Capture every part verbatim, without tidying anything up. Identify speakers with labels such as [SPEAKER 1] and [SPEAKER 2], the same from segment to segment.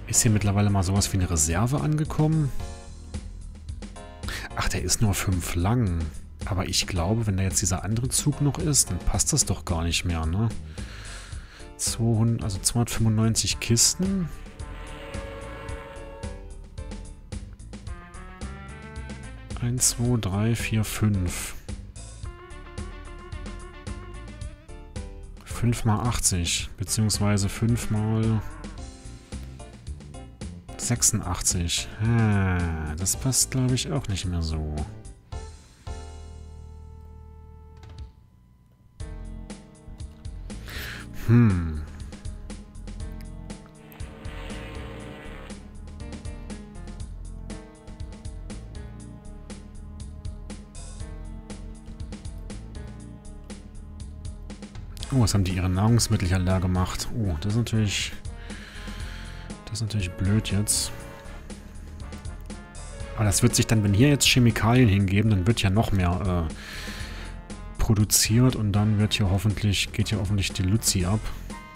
[SPEAKER 1] Ist hier mittlerweile mal sowas wie eine Reserve angekommen? Ach, der ist nur fünf lang. Aber ich glaube, wenn da jetzt dieser andere Zug noch ist, dann passt das doch gar nicht mehr, ne? zweihundert, also zweihundertfünfundneunzig Kisten. eins, zwei, drei, vier, fünf. fünf mal achtzig, beziehungsweise fünf mal sechsundachtzig. Ah, das passt, glaube ich, auch nicht mehr so. Hm. Oh, was haben die ihre Nahrungsmittel ja leer gemacht? Oh, das ist natürlich... Das ist natürlich blöd jetzt. Aber das wird sich dann, wenn hier jetzt Chemikalien hingeben, dann wird ja noch mehr äh, produziert und dann wird hier hoffentlich, geht hier hoffentlich die Luzi ab.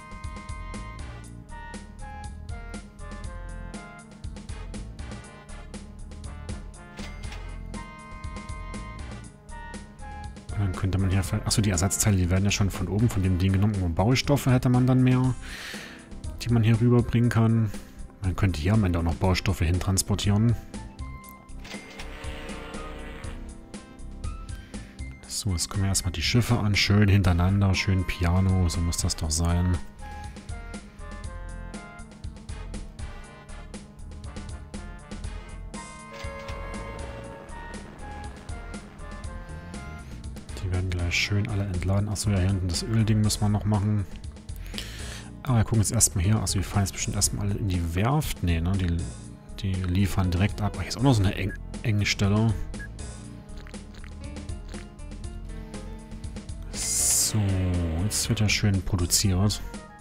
[SPEAKER 1] Dann könnte man hier... Achso, die Ersatzteile, die werden ja schon von oben von dem Ding genommen. Und Baustoffe hätte man dann mehr, die man hier rüberbringen kann. Man könnte hier am Ende auch noch Baustoffe hin transportieren. So, jetzt kommen wir erstmal die Schiffe an. Schön hintereinander, schön Piano. So muss das doch sein. Die werden gleich schön alle entladen. Achso, ja, hier hinten das Ölding müssen wir noch machen. Aber wir gucken jetzt erstmal hier. Achso, wir fahren jetzt bestimmt erstmal alle in die Werft. Ne, ne, die, die liefern direkt ab. Ach, hier ist auch noch so eine eng, enge Stelle. So, jetzt wird ja schön produziert.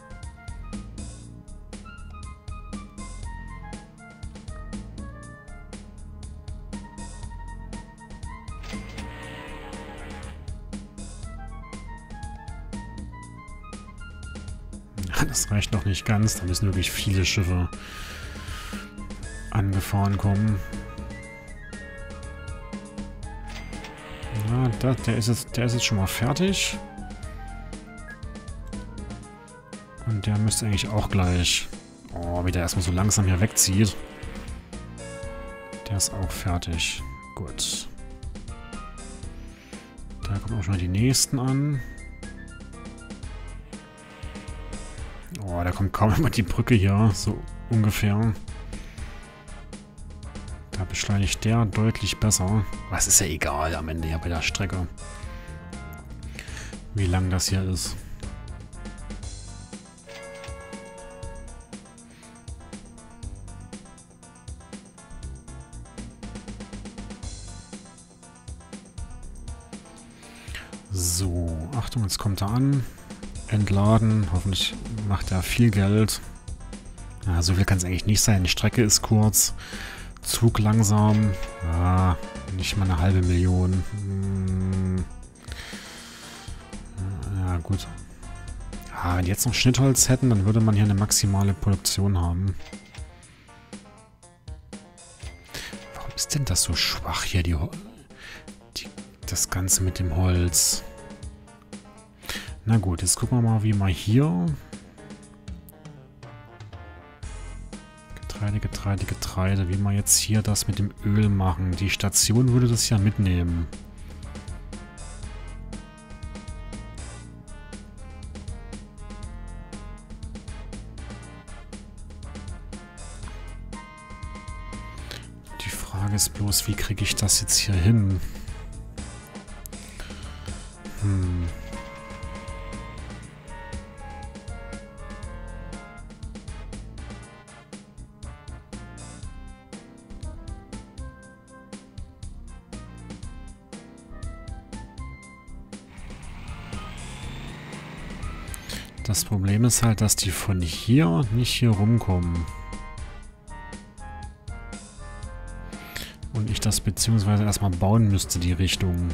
[SPEAKER 1] Das reicht noch nicht ganz. Da müssen wirklich viele Schiffe angefahren kommen. Ja, da, der, ist jetzt, der ist jetzt schon mal fertig. Und der müsste eigentlich auch gleich... Oh, wie der erstmal so langsam hier wegzieht. Der ist auch fertig. Gut. Da kommen auch schon mal die nächsten an. Oh, da kommt kaum immer die Brücke hier, so ungefähr. Da beschleunigt der deutlich besser. Aber es ist ja egal am Ende ja bei der Strecke. Wie lang das hier ist. So, Achtung, jetzt kommt er an. Entladen. Hoffentlich macht er viel Geld. Ja, so viel kann es eigentlich nicht sein. Die Strecke ist kurz. Zug langsam. Ja, nicht mal eine halbe Million. Hm. Ja, gut. Ja, wenn die jetzt noch Schnittholz hätten, dann würde man hier eine maximale Produktion haben. Warum ist denn das so schwach hier, die, die, das Ganze mit dem Holz? Na gut, jetzt gucken wir mal, wie wir hier... Getreide, Getreide, Getreide. Wie wir jetzt hier das mit dem Öl machen. Die Station würde das ja mitnehmen. Die Frage ist bloß, wie kriege ich das jetzt hier hin? Hm... Das Problem ist halt, dass die von hier nicht hier rumkommen. Und ich das beziehungsweise erstmal bauen müsste, die Richtung.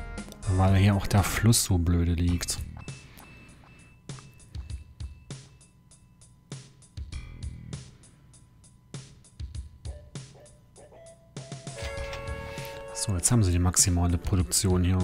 [SPEAKER 1] Weil hier auch der Fluss so blöde liegt. So, jetzt haben sie die maximale Produktion hier.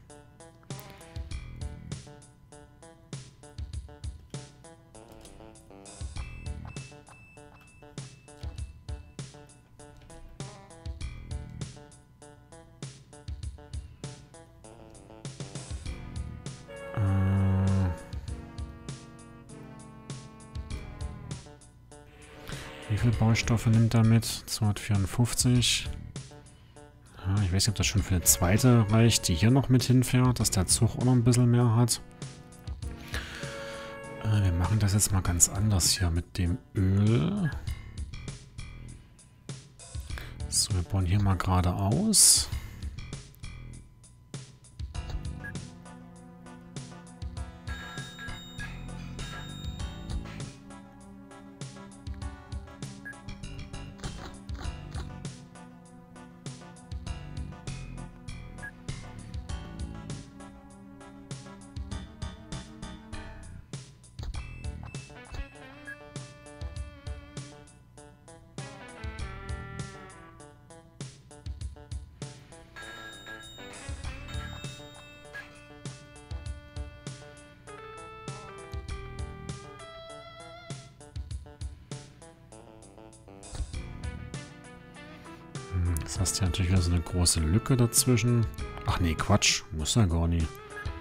[SPEAKER 1] Wie viele Baustoffe nimmt er mit? zweihundertvierundfünfzig. Ja, ich weiß nicht, ob das schon für eine zweite reicht, die hier noch mit hinfährt, dass der Zug auch noch ein bisschen mehr hat. Äh, wir machen das jetzt mal ganz anders hier mit dem Öl. So, wir bauen hier mal geradeaus. Jetzt hast du ja natürlich wieder so eine große Lücke dazwischen. Ach nee, Quatsch. Muss ja gar nicht.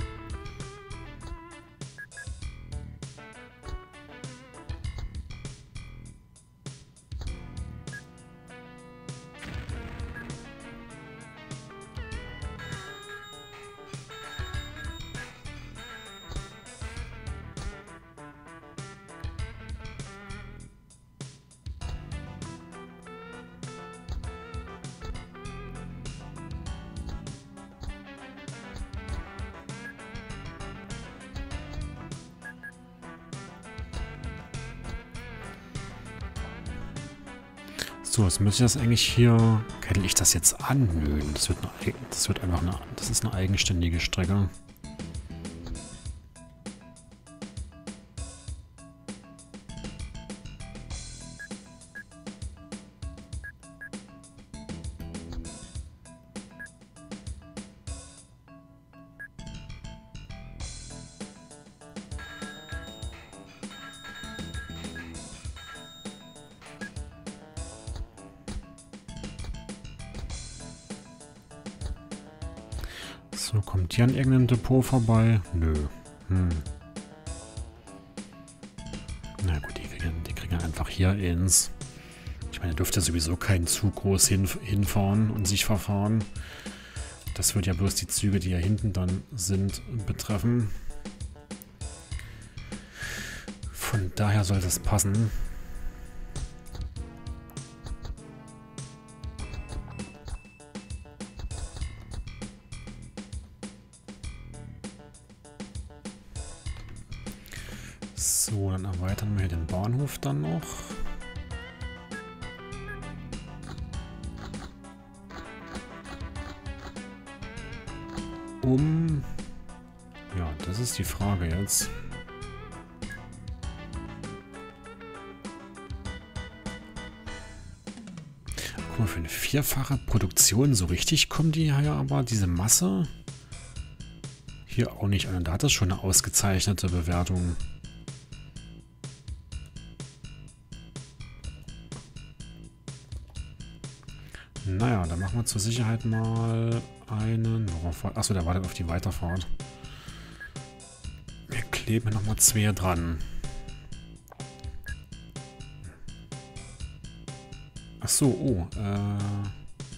[SPEAKER 1] So, jetzt müsste ich das eigentlich hier... Kettle ich das jetzt an? Nö, das wird, eine, das wird einfach eine... Das ist eine eigenständige Strecke. So, kommt hier an irgendeinem Depot vorbei? Nö. Hm. Na gut, die kriegen, die kriegen einfach hier ins... Ich meine, da dürfte sowieso kein Zug groß hin, hinfahren und sich verfahren. Das wird ja bloß die Züge, die hier hinten dann sind, betreffen. Von daher soll das passen. So, dann erweitern wir den Bahnhof dann noch. Um... Ja, das ist die Frage jetzt. Guck mal, für eine vierfache Produktion so richtig kommen die ja aber, diese Masse, hier auch nicht an. Und da hat das schon eine ausgezeichnete Bewertung. Naja, dann machen wir zur Sicherheit mal einen... Achso, der wartet auf die Weiterfahrt. Wir kleben nochmal zwei dran. Achso, oh. Äh...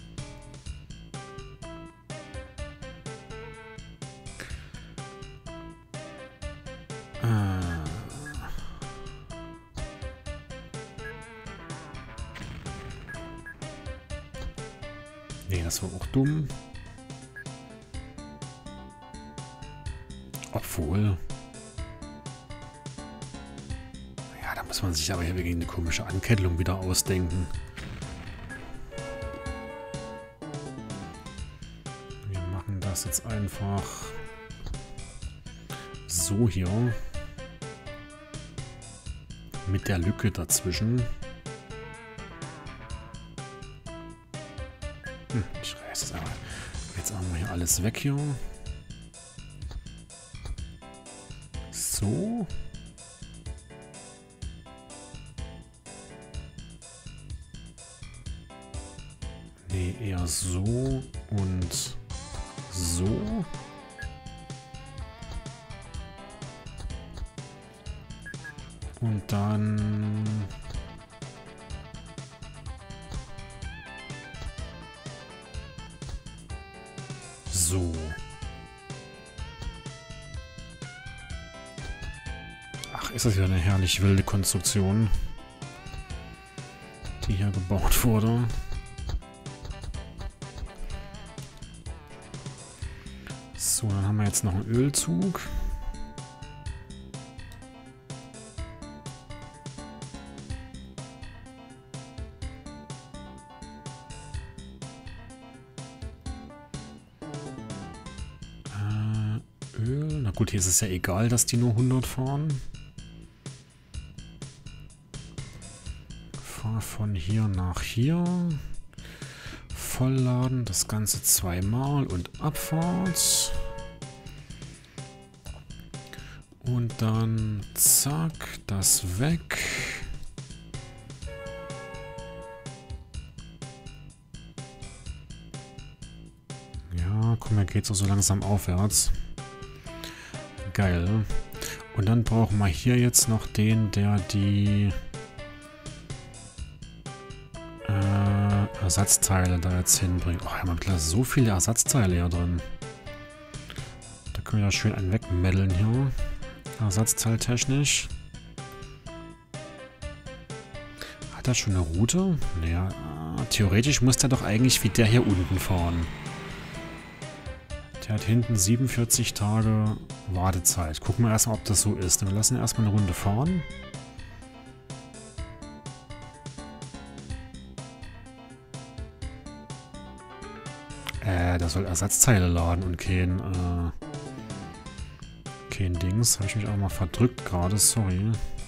[SPEAKER 1] Nee, das war auch dumm. Obwohl... Ja, da muss man sich aber hier wegen eine komische Ankettelung wieder ausdenken. Wir machen das jetzt einfach so hier. Mit der Lücke dazwischen. Hm, ich reiße es einmal. alles weg hier. So. Nee, eher so und so. Und dann... So. Ach, ist das wieder eine herrlich wilde Konstruktion, die hier gebaut wurde. So, dann haben wir jetzt noch einen Ölzug. Öl. Na gut, hier ist es ja egal, dass die nur hundert fahren. Fahr von hier nach hier. Vollladen, das Ganze zweimal und Abfahrt. Und dann zack, das weg. Ja, komm, hier geht's auch so langsam aufwärts. Geil. Und dann brauchen wir hier jetzt noch den, der die äh, Ersatzteile da jetzt hinbringt. Oh, wir haben gleich so viele Ersatzteile hier drin. Da können wir ja schön einen wegmeddeln hier. Ersatzteiltechnisch. Hat er schon eine Route? Naja, theoretisch muss der doch eigentlich wie der hier unten fahren. Der hat hinten siebenundvierzig Tage Wartezeit. Gucken wir erstmal, ob das so ist. Wir lassen erstmal eine Runde fahren. Äh, der soll Ersatzteile laden und kein, äh, kein Dings. Habe ich mich auch mal verdrückt gerade, sorry.